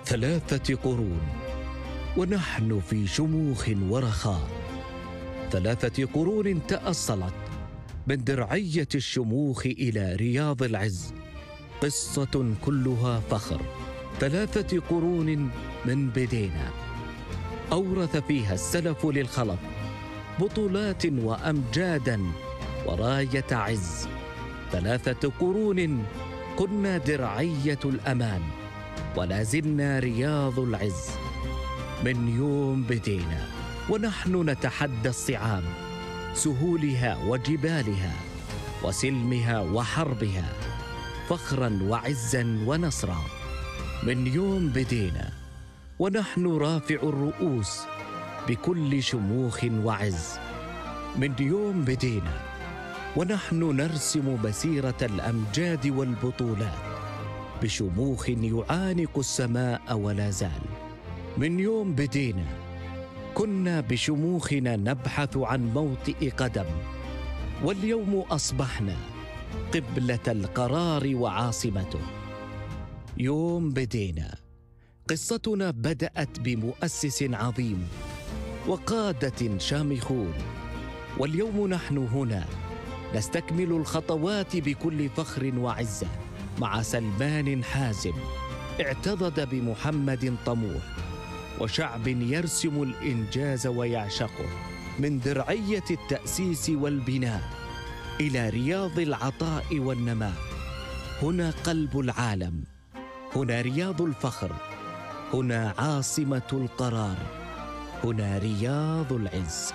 3 قرون ونحن في شموخ ورخاء. 3 قرون تأصلت من درعية الشموخ إلى رياض العز، قصة كلها فخر. 3 قرون من بدينا أورث فيها السلف للخلف بطولات وأمجادا وراية عز. 3 قرون كنا درعية الأمان ولا زلنا رياض العز. من يوم بدينا ونحن نتحدى الصعاب، سهولها وجبالها وسلمها وحربها، فخرا وعزا ونصرا. من يوم بدينا ونحن رافع الرؤوس بكل شموخ وعز. من يوم بدينا ونحن نرسم مسيرة الأمجاد والبطولات بشموخ يعانق السماء ولا زال. من يوم بدينا كنا بشموخنا نبحث عن موطئ قدم، واليوم أصبحنا قبلة القرار وعاصمته. يوم بدينا قصتنا بدأت بمؤسس عظيم وقادة شامخون، واليوم نحن هنا نستكمل الخطوات بكل فخر وعزة مع سلمان حازم اعتضد بمحمد طموح، وشعب يرسم الإنجاز ويعشقه. من درعية التأسيس والبناء إلى رياض العطاء والنماء، هنا قلب العالم، هنا رياض الفخر، هنا عاصمة القرار، هنا رياض العز.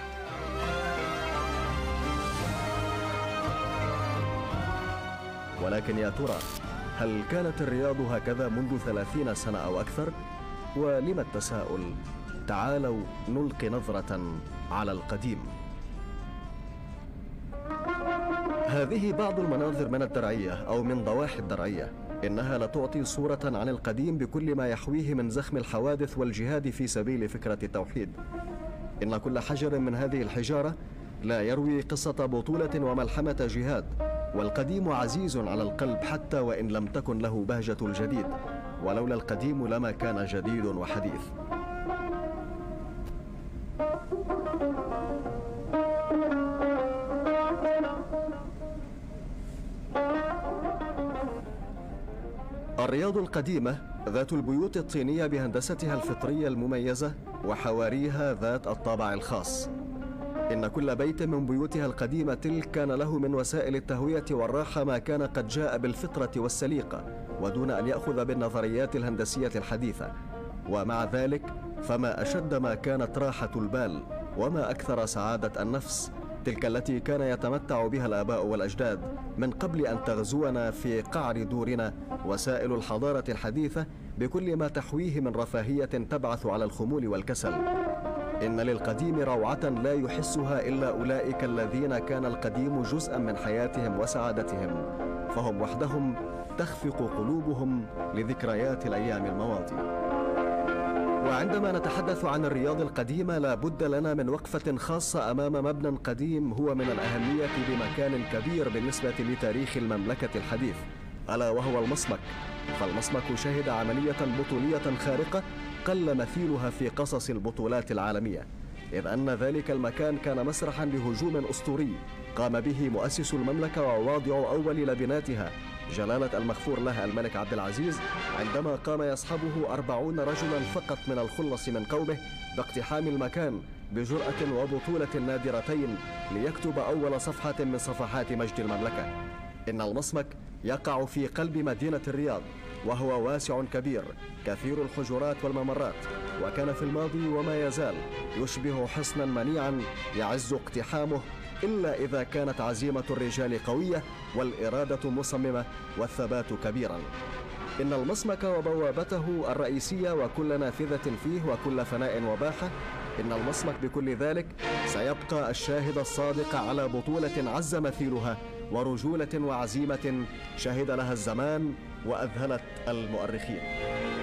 ولكن يا ترى هل كانت الرياض هكذا منذ 30 سنة أو أكثر؟ ولم التساؤل؟ تعالوا نلقي نظرة على القديم. هذه بعض المناظر من الدرعية أو من ضواحي الدرعية. إنها لتعطي صورة عن القديم بكل ما يحويه من زخم الحوادث والجهاد في سبيل فكرة التوحيد. إن كل حجر من هذه الحجارة لا يروي قصة بطولة وملحمة جهاد، والقديم عزيز على القلب حتى وإن لم تكن له بهجة الجديد، ولولا القديم لما كان جديد وحديث. الرياض القديمة ذات البيوت الطينية بهندستها الفطرية المميزة وحواريها ذات الطابع الخاص. إن كل بيت من بيوتها القديمة تلك كان له من وسائل التهوية والراحة ما كان قد جاء بالفطرة والسليقة ودون أن يأخذ بالنظريات الهندسية الحديثة. ومع ذلك فما أشد ما كانت راحة البال وما أكثر سعادة النفس، تلك التي كان يتمتع بها الآباء والأجداد من قبل أن تغزونا في قعر دورنا وسائل الحضارة الحديثة بكل ما تحويه من رفاهية تبعث على الخمول والكسل. إن للقديم روعة لا يحسها إلا أولئك الذين كان القديم جزءا من حياتهم وسعادتهم، فهم وحدهم تخفق قلوبهم لذكريات الأيام الماضية. وعندما نتحدث عن الرياض القديمة لا بد لنا من وقفة خاصة أمام مبنى قديم هو من الأهمية بمكان كبير بالنسبة لتاريخ المملكة الحديث، ألا وهو المصمك. فالمصمك شهد عملية بطولية خارقة قل مثيلها في قصص البطولات العالمية، إذ أن ذلك المكان كان مسرحا لهجوم أسطوري قام به مؤسس المملكة وواضع أول لبناتها جلالة المغفور له الملك عبد العزيز، عندما قام يصحبه 40 رجلا فقط من الخلص من قومه باقتحام المكان بجرأة وبطولة نادرتين ليكتب أول صفحة من صفحات مجد المملكة. إن المصمك يقع في قلب مدينة الرياض، وهو واسع كبير كثير الحجرات والممرات، وكان في الماضي وما يزال يشبه حصنا منيعا يعز اقتحامه إلا إذا كانت عزيمة الرجال قوية والإرادة مصممة والثبات كبيرا. إن المصمك وبوابته الرئيسية وكل نافذة فيه وكل فناء وباحة، إن المصمك بكل ذلك سيبقى الشاهد الصادق على بطولة عز مثيلها ورجولة وعزيمة شهد لها الزمان وأذهلت المؤرخين.